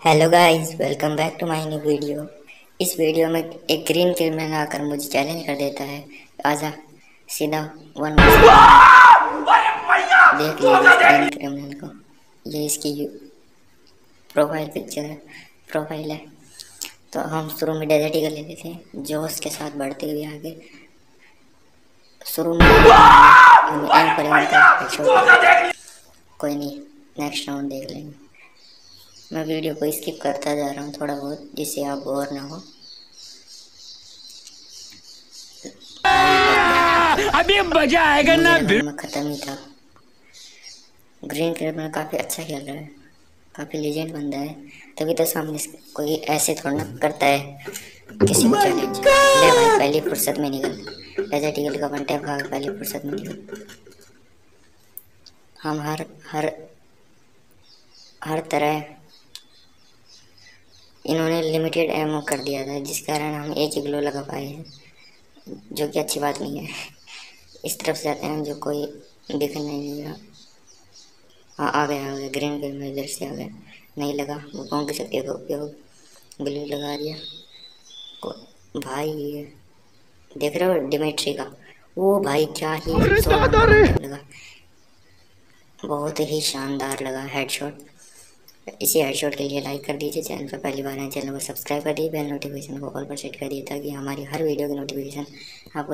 Hello guys, welcome back to my new video. इस video में एक ग्रीन क्रिमिनल आकर मुझे चैलेंज कर देता है। आजा सीधा वन देख लीजिए इस ग्रीन क्रिमिनल को। ये इसकी प्रोफाइल पिक्चर है, प्रोफाइल है। तो हम शुरू में डेजर्ट ईगल लेते थे, जोश के साथ बढ़ते हुए आगे। शुरू में हम एम पर कोई नहीं, नेक्स्ट राउंड देख लेंगे। मैं वीडियो को स्किप करता जा रहा हूँ थोड़ा बहुत, जिससे आप बोर ना हो। अभी मजा आएगा ना। मैं खत्म ही था। ग्रीन क्रिमिनल काफी अच्छा खेल रहा है, काफी लेजेंड बंदा है। तभी तो सामने कोई ऐसे थोड़ा ना करता है किसी को चैलेंज। ले भाई, पहली फुर्सत में निकल। डेजर्ट ईगल का वन टैप भाग, पहली फुर्सत में निकल। हम हर तरह इन्होंने लिमिटेड एमओ कर दिया था, जिस कारण हम एक ही ग्लो लगा पाए हैं, जो कि अच्छी बात नहीं है। इस तरफ से आते हैं जो कोई दिख नहीं रहा। हाँ, आ गया ग्रीन क्रिमिनल इधर से आ गया। नहीं लगा, वो कौन की शक्ति का उपयोग ब्लू लगा दिया भाई। ये देख रहे हो डिमेट्री का, वो भाई क्या ही लगा, बहुत ही शानदार लगा हेडशॉट। इसी हेडशॉट के लिए लाइक कर दीजिए, चैनल पर पहली बार आए चैनल को सब्सक्राइब कर दीजिए, बेल नोटिफिकेशन को ऑल पर सेट कर दिए ताकि हमारी हर वीडियो की नोटिफिकेशन आपको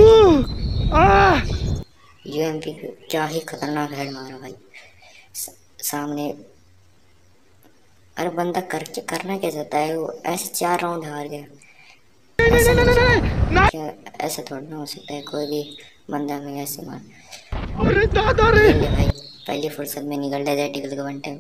यूएमपी क्या ही खतरनाक हेड मारा भाई सामने। अरे बंदा करना क्या चाहता है वो? ऐसे 4 राउंड हार गया। क्या ऐसा थोड़ा ना हो सकता है, कोई भी बंदा में ऐसे मार। भाई पहली फुर्सत में निकल डेजर्ट ईगल का वन टाइम।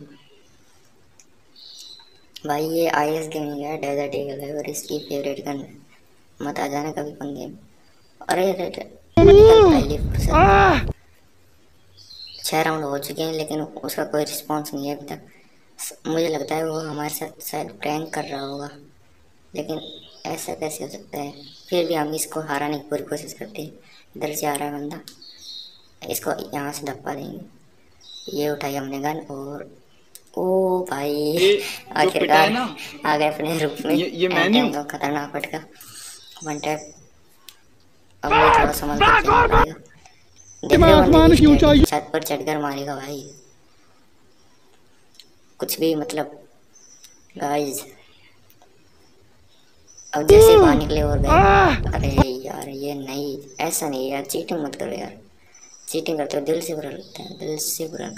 भाई ये आईएस गेमिंग है, डेजर्ट ईगल है और इसकी फेवरेट गन है। मत आ जाना कभी पंगे। अरे पहली फुर्सत 6 राउंड हो चुके हैं, लेकिन उसका कोई रिस्पांस नहीं है अभी तक। मुझे लगता है वो हमारे साथ शायद प्रैंक कर रहा होगा, लेकिन ऐसा कैसे हो सकता है। फिर भी हम इसको हराने की पूरी कोशिश करते हैं। इधर से आ रहा है बंदा, इसको यहाँ से धप्पा देंगे। ये उठाई हमने गन और ओ भाई आखिरकार आ गए अपने रूप में। ये मैंने खतरनाक फटका वन टैप। अब ये थोड़ा संभल कर खेलना पड़ेगा। आसमान की ऊंचाई छत पर चढ़कर मारेगा भाई, कुछ भी मतलब गाइस। अब जैसे बाहर निकले और गए। अरे यार ये नहीं, ऐसा नहीं यार, चीटिंग मत करो यार। चीटिंग करते हो दिल से बुरा लगता है, दिल से बुरा।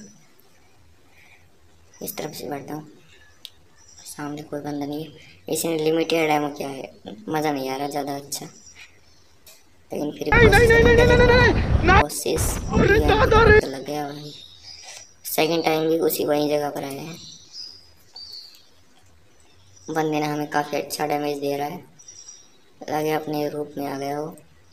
इस तरफ से बैठता हूँ, सामने कोई बंदा नहीं है। इसने लिमिटेड एमो क्या है, मज़ा नहीं आ रहा ज़्यादा अच्छा, लेकिन फिर कोशिश लग गया भाई। सेकंड टाइम भी उसी वही जगह पर आए हैं। बंदे ने हमें काफ़ी अच्छा डैमेज दे रहा है, लगे अपने रूप में आ गया वो।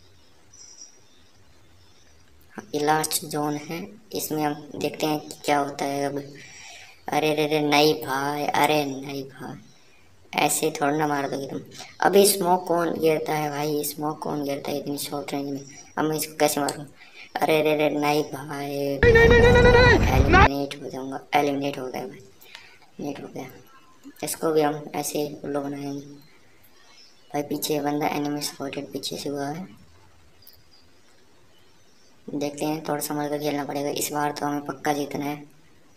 ये लास्ट जोन है, इसमें हम देखते हैं कि क्या होता है अब। अरे रे नहीं भाई, अरे नहीं भाई, ऐसे थोड़ा ना मार दोगे तुम। अभी स्मोक कौन गिरता है भाई, स्मोक कौन गिरता है इतनी शॉर्ट रेंज में? अब मैं इसको कैसे मारूं? अरे रे नहीं भाई, एलिमिनेट हो जाऊंगा। एलिमिनेट हो गया भाई, एलिमिनेट हो गया। इसको भी हम ऐसे उल्लू बनाएंगे भाई। पीछे बंदा एनिमी सपोर्टेड पीछे से हुआ है, देखते हैं। थोड़ा संभल कर खेलना पड़ेगा इस बार, तो हमें पक्का जीतना है।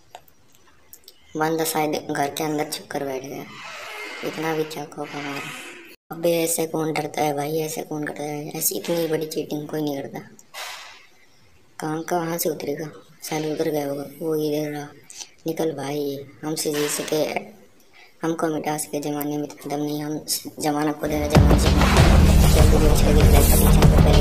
बंदा शायद घर के अंदर छुप कर बैठ गया, इतना भी क्या खौफ हमारा। अबे ऐसे कौन डरता है भाई, ऐसे कौन करता है? ऐसी इतनी बड़ी चीटिंग कोई नहीं करता। कहाँ से उतरेगा? शायद उतर गया होगा वो, इधर रहा। निकल भाई, हमसे जीत सके, हमको मिटा सके जमाने में दम नहीं। हम जमाना को देना, जमाने से